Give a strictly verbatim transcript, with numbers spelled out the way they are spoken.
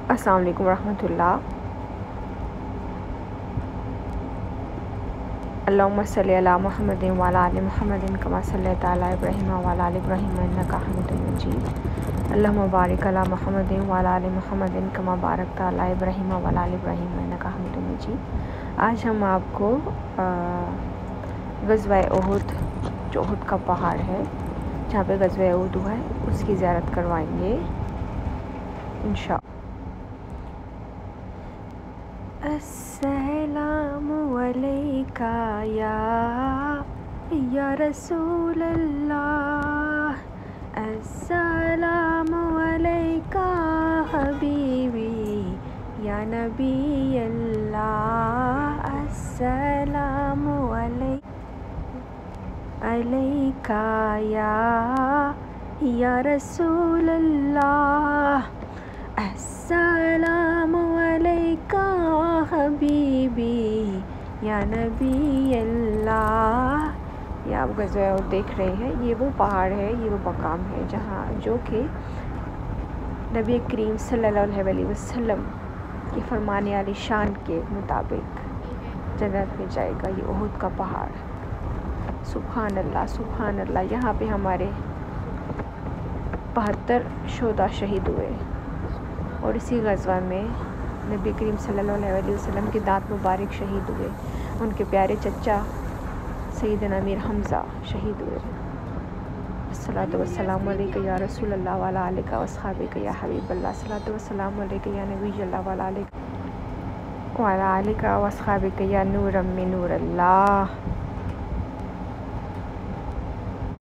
السلام علیکم ورحمۃ اللہ۔ اللہم صلی علی محمد وعلی آل محمد کما صلیت علی ابراہیم وعلی آل ابراہیم انک حمید مجید۔ اللہم بارک علی محمد وعلی آل محمد کما بارکت علی ابراہیم وعلی آل ابراہیم انک حمید مجید۔ آج ہم آپ کو غزوہ احد، جو احد کا پہاڑ ہے جہاں پہ غزوہ احد ہوا ہے، اس کی زیارت کروائیں گے انشاء اللہ۔ السلام علیکہ یا یا رسول اللہ، السلام علیکہ حبیبی یا نبی اللہ، السلام علیکہ یا یا رسول اللہ، السلام علیکہ حبیبی یا نبی اللہ۔ یہ آپ غزوہ احد دیکھ رہے ہیں، یہ وہ پہاڑ ہے، یہ وہ مقام ہے جہاں جو کہ نبی کریم صلی اللہ علیہ وسلم کی فرمانے علی شان کے مطابق جنت میں جائے گا۔ یہ احد کا پہاڑ، سبحان اللہ سبحان اللہ۔ یہاں پہ ہمارے بہتر شہداء شہید ہوئے، اور اسی غزوہ میں نبی کریم صلی اللہ علیہ وسلم کے دانت مبارک شہید ہوئے، ان کے پیارے چچا سیدنا امیر حمزہ شہید ہوئے۔ الصلاۃ والسلام علیکہ یا رسول اللہ وعلی آلہ واصحابہ یا حبیب اللہ، الصلاۃ والسلام علیکہ یا نبی اللہ وعلی آلہ وعلی آلہ واصحابہ یا نور من نور اللہ۔